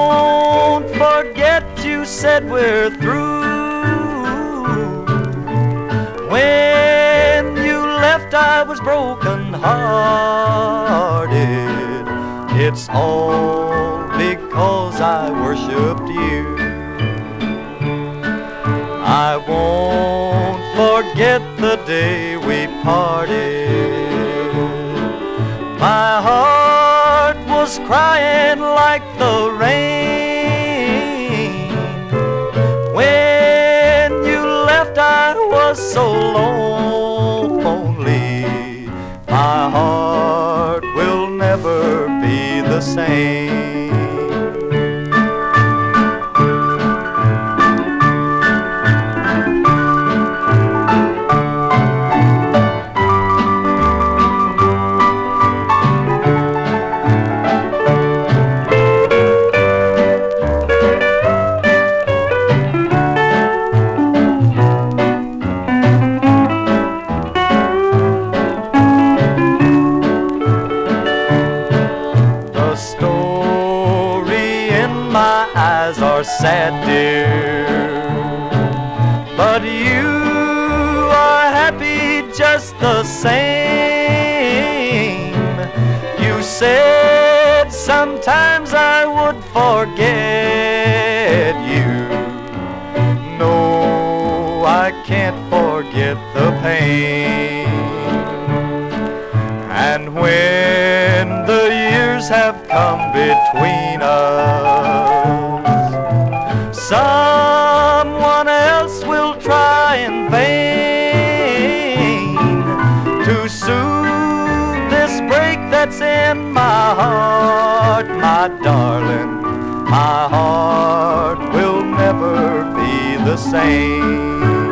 won't forget you said we're through. When you left I was broken hearted. It's all because I worshiped you. I won't forget the day we parted. My heart was crying like the rain. When you left I was so lonely. My heart will never be the same. Are sad, dear, but you are happy just the same. You said sometimes I would forget you. No, I can't forget the pain. And when the years have come between us, someone else will try in vain to soothe this break that's in my heart, my darling. My heart will never be the same.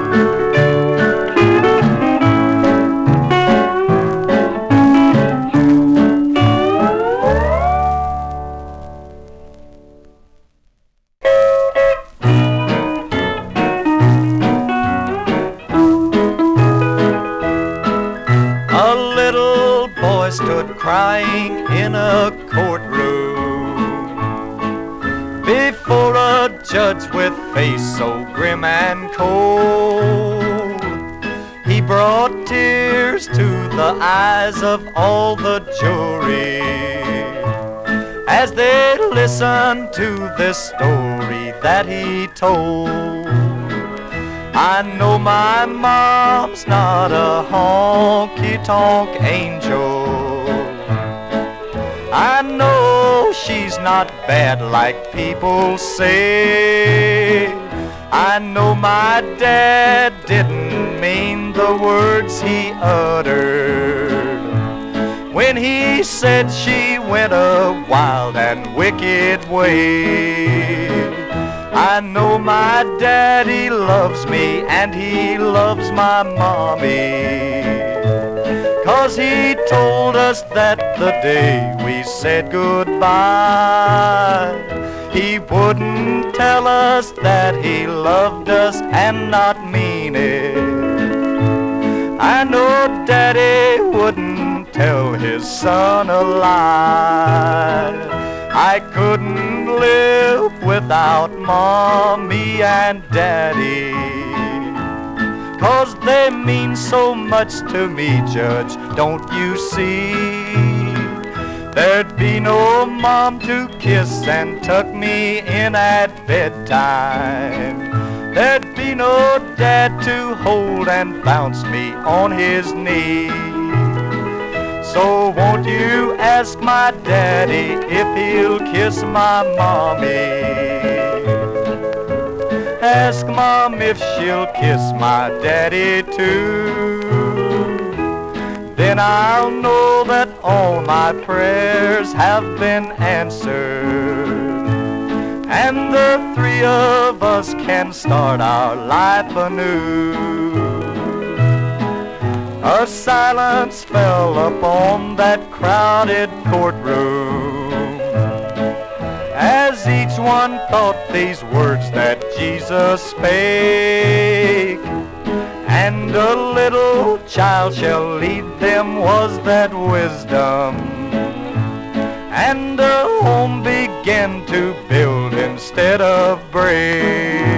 Stood crying in a courtroom before a judge with face so grim and cold. He brought tears to the eyes of all the jury as they listened to this story that he told. I know my mom's not a honky-tonk angel. I know she's not bad like people say. I know my dad didn't mean the words he uttered when he said she went a wild and wicked way. I know my daddy loves me and he loves my mommy, 'cause he told us that the day we said goodbye, he wouldn't tell us that he loved us and not mean it. I know daddy wouldn't tell his son a lie. I couldn't live without mommy and daddy, 'cause they mean so much to me, Judge, don't you see? There'd be no mom to kiss and tuck me in at bedtime. There'd be no dad to hold and bounce me on his knee. So won't you ask my daddy if he'll kiss my mommy? Ask mom if she'll kiss my daddy too. Then I'll know that all my prayers have been answered, and the three of us can start our life anew. A silence fell upon that crowded courtroom as each one thought these words that Jesus spake. And a little child shall lead them was that wisdom, and a home began begin to build instead of break.